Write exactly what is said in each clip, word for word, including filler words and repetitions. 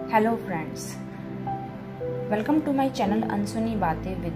Hello friends, welcome to my channel अनसुनी बातें with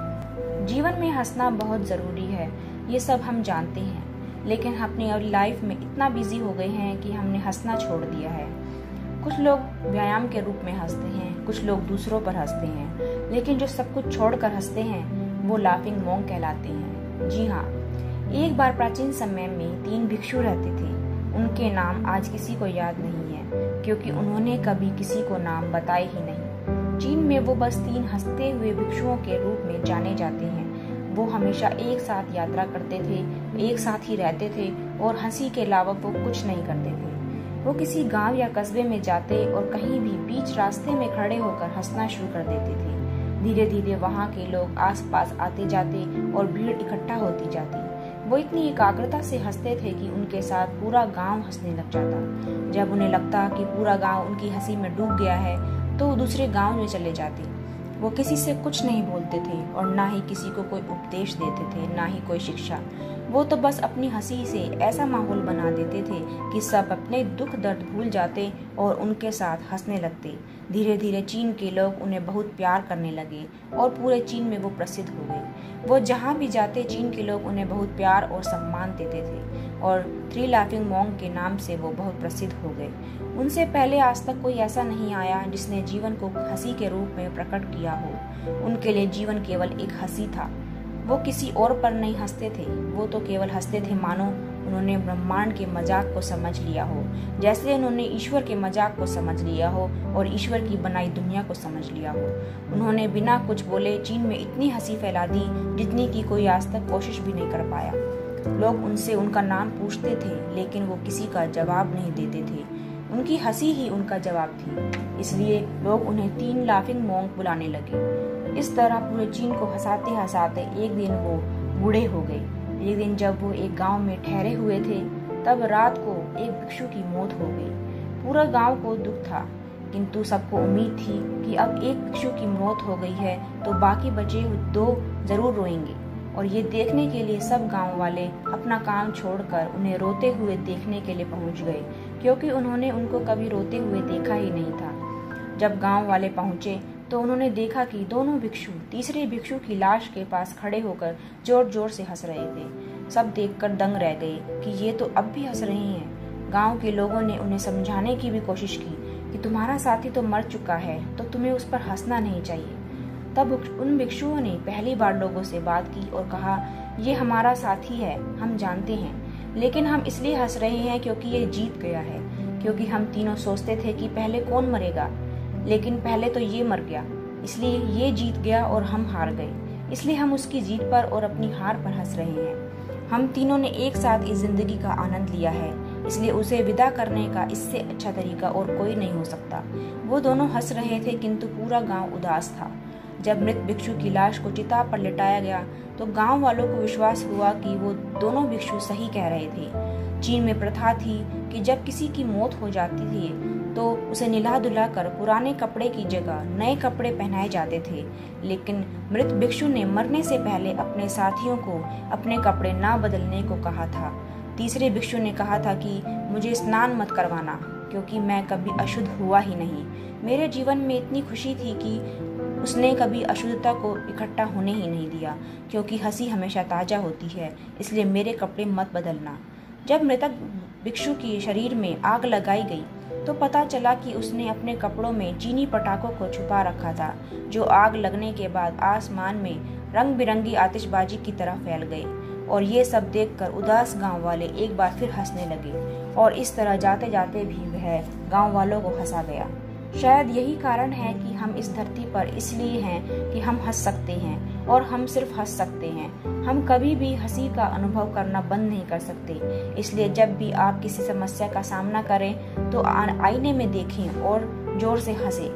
मन। जीवन में हंसना बहुत ज़रूरी है, ये सब हम जानते हैं, लेकिन हम अपनी लाइफ में इतना बिजी हो गए हैं कि हमने हंसना छोड़ दिया है। कुछ लोग व्यायाम के रूप में हंसते हैं, कुछ लोग दूसरों पर हंसते हैं, लेकिन जो सब कुछ छोड़कर हंसते हैं वो लाफिंग मॉन्क कहलाते हैं। जी हाँ, एक बार प्राचीन समय में तीन भिक्षु रहते थे। उनके नाम आज किसी को याद नहीं है, क्योंकि उन्होंने कभी किसी को नाम बताए ही नहीं। चीन में वो बस तीन हंसते हुए भिक्षुओं के रूप में जाने जाते हैं। वो हमेशा एक साथ यात्रा करते थे, एक साथ ही रहते थे और हंसी के अलावा वो कुछ नहीं करते थे। वो किसी गांव या कस्बे में जाते और कहीं भी बीच रास्ते में खड़े होकर हंसना शुरू कर देते थे। धीरे धीरे वहाँ के लोग आसपास आते जाते और भीड़ इकट्ठा होती जाती। वो इतनी एकाग्रता से हंसते थे कि उनके साथ पूरा गांव हंसने लग जाता। जब उन्हें लगता कि पूरा गांव उनकी हंसी में डूब गया है तो वो दूसरे गांव में चले जाते। वो किसी से कुछ नहीं बोलते थे और ना ही किसी को कोई उपदेश देते थे, ना ही कोई शिक्षा। वो तो बस अपनी हंसी से ऐसा माहौल बना देते थे कि सब अपने दुख दर्द भूल जाते और उनके साथ हंसने लगते। धीरे धीरे चीन के लोग उन्हें बहुत प्यार करने लगे और पूरे चीन में वो प्रसिद्ध हो गए। वो जहाँ भी जाते चीन के लोग उन्हें बहुत प्यार और सम्मान देते थे और थ्री लाफिंग मॉन्क के नाम से वो बहुत प्रसिद्ध हो गए। उनसे पहले आज तक कोई ऐसा नहीं आया जिसने जीवन को हंसी के रूप में प्रकट किया हो। उनके लिए जीवन केवल एक हंसी था। वो किसी और पर नहीं हंसते थे, वो तो केवल हंसते थे मानो उन्होंने ब्रह्मांड के मजाक को समझ लिया हो, जैसे उन्होंने ईश्वर के मजाक को समझ लिया हो और ईश्वर की बनाई दुनिया को समझ लिया हो। उन्होंने बिना कुछ बोले चीन में इतनी हंसी फैला दी जितनी की कोई आज तक कोशिश भी नहीं कर पाया। लोग उनसे उनका नाम पूछते थे, लेकिन वो किसी का जवाब नहीं देते थे। उनकी हंसी ही उनका जवाब थी, इसलिए लोग उन्हें तीन लाफिंग मॉन्क बुलाने लगे। इस तरह पूरे चीन को हंसाते हंसाते एक दिन वो बूढ़े हो गए। एक दिन जब वो एक गांव में ठहरे हुए थे, तब रात को एक भिक्षु की मौत हो गई। पूरा गांव को दुख था, किंतु सबको उम्मीद थी कि अब एक भिक्षु की मौत हो गई है तो बाकी बचे दो जरूर रोएंगे। और ये देखने के लिए सब गांव वाले अपना काम छोड़कर उन्हें रोते हुए देखने के लिए पहुंच गए, क्योंकि उन्होंने उनको कभी रोते हुए देखा ही नहीं था। जब गांव वाले पहुंचे तो उन्होंने देखा कि दोनों भिक्षु तीसरे भिक्षु की लाश के पास खड़े होकर जोर जोर से हंस रहे थे। सब देखकर दंग रह गए कि ये तो अब भी हंस रहे हैं। गांव के लोगों ने उन्हें समझाने की भी कोशिश की कि तुम्हारा साथी तो मर चुका है, तो तुम्हें उस पर हंसना नहीं चाहिए। तब उन भिक्षुओं ने पहली बार लोगों से बात की और कहा, ये हमारा साथी है, हम जानते हैं, लेकिन हम इसलिए हंस रहे हैं क्योंकि ये जीत गया है। क्योंकि हम तीनों सोचते थे कि पहले कौन मरेगा, लेकिन पहले तो ये मर गया, इसलिए ये जीत गया और हम हार गए। इसलिए हम उसकी जीत पर और अपनी हार पर हंस रहे हैं। हम तीनों ने एक साथ इस जिंदगी का आनंद लिया है, इसलिए उसे विदा करने का इससे अच्छा तरीका और कोई नहीं हो सकता। वो दोनों हंस रहे थे, किंतु पूरा गांव उदास था। जब मृत भिक्षु की लाश को चिता पर लिटाया गया तो गांव वालों को विश्वास हुआ कि वो दोनों भिक्षु सही कह रहे थे। चीन में प्रथा थी कि जब किसी की मौत हो जाती थी तो उसे निला धुला कर पुराने कपड़े की जगह नए कपड़े पहनाए जाते थे। लेकिन मृत भिक्षु ने मरने से पहले अपने साथियों को अपने कपड़े ना बदलने को कहा था। तीसरे भिक्षु ने कहा था कि मुझे स्नान मत करवाना, क्योंकि मैं कभी अशुद्ध हुआ ही नहीं। मेरे जीवन में इतनी खुशी थी कि उसने कभी अशुद्धता को इकट्ठा होने ही नहीं दिया, क्योंकि हंसी हमेशा ताज़ा होती है, इसलिए मेरे कपड़े मत बदलना। जब मृतक भिक्षु के शरीर में आग लगाई गई तो पता चला कि उसने अपने कपड़ों में चीनी पटाखों को छुपा रखा था, जो आग लगने के बाद आसमान में रंग बिरंगी आतिशबाजी की तरह फैल गए। और ये सब देखकर उदास गांव वाले एक बार फिर हंसने लगे और इस तरह जाते जाते भी वह गांव वालों को हंसा गया। शायद यही कारण है कि हम इस धरती पर इसलिए हैं कि हम हंस सकते हैं और हम सिर्फ हंस सकते हैं। हम कभी भी हंसी का अनुभव करना बंद नहीं कर सकते। इसलिए जब भी आप किसी समस्या का सामना करें तो आईने में देखें और जोर से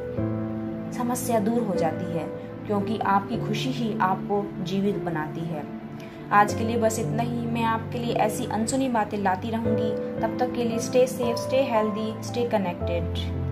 हंसें। समस्या दूर हो जाती है, क्योंकि आपकी खुशी ही आपको जीवित बनाती है। आज के लिए बस इतना ही। मैं आपके लिए ऐसी अनसुनी बातें लाती रहूंगी। तब तक के लिए stay safe, stay healthy, stay connected.